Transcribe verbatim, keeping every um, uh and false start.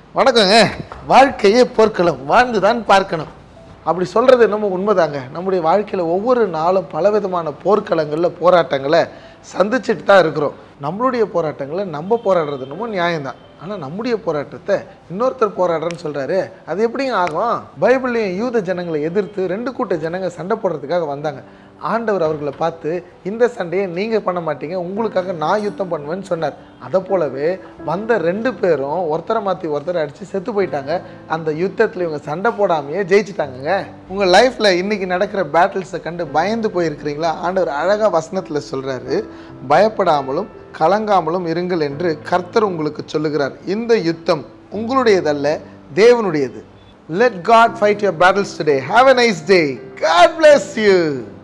வணக்கங்க. வாழ்க்கையே போர்க்களம், வாழ்ந்து தான் பார்க்கணும். அப்படி சொல்கிறது என்னமோ உண்மைதாங்க. நம்முடைய வாழ்க்கையில் ஒவ்வொரு நாளும் பலவிதமான போர்க்களங்களில் போராட்டங்களை சந்திச்சுட்டு தான் இருக்கிறோம். நம்மளுடைய போராட்டங்களை நம்ம போராடுறது என்னமோ நியாயம்தான். ஆனால் நம்முடைய போராட்டத்தை இன்னொருத்தர் போராடுறன்னு சொல்கிறாரு, அது எப்படிங்க ஆகும்? பைபிள்லையும் யூத ஜனங்களை எதிர்த்து ரெண்டு கூட்ட ஜனங்க சண்டை போடுறதுக்காக வந்தாங்க. ஆண்டவர் அவர்களை பார்த்து, இந்த சண்டையை நீங்கள் பண்ண மாட்டீங்க, உங்களுக்காக நான் யுத்தம் பண்ணுவேன்னு சொன்னார். அதை போலவே வந்த ரெண்டு பேரும் ஒருத்தரை மாற்றி ஒருத்தரை அடித்து செத்து போயிட்டாங்க. அந்த யுத்தத்தில் இவங்க சண்டை போடாமையே ஜெயிச்சிட்டாங்கங்க. உங்கள் லைஃப்பில் இன்றைக்கி நடக்கிற பேட்டில்ஸை கண்டு பயந்து போயிருக்கிறீங்களா? ஆண்டவர் அழகாக வசனத்தில் சொல்கிறாரு, பயப்படாமலும் கலங்காமலும் இருங்கள் என்று கர்த்தர் உங்களுக்கு சொல்லுகிறார். இந்த யுத்தம் உங்களுடையதல்ல, தேவனுடையது. Let God fight your battles today. Have a nice day. God bless you.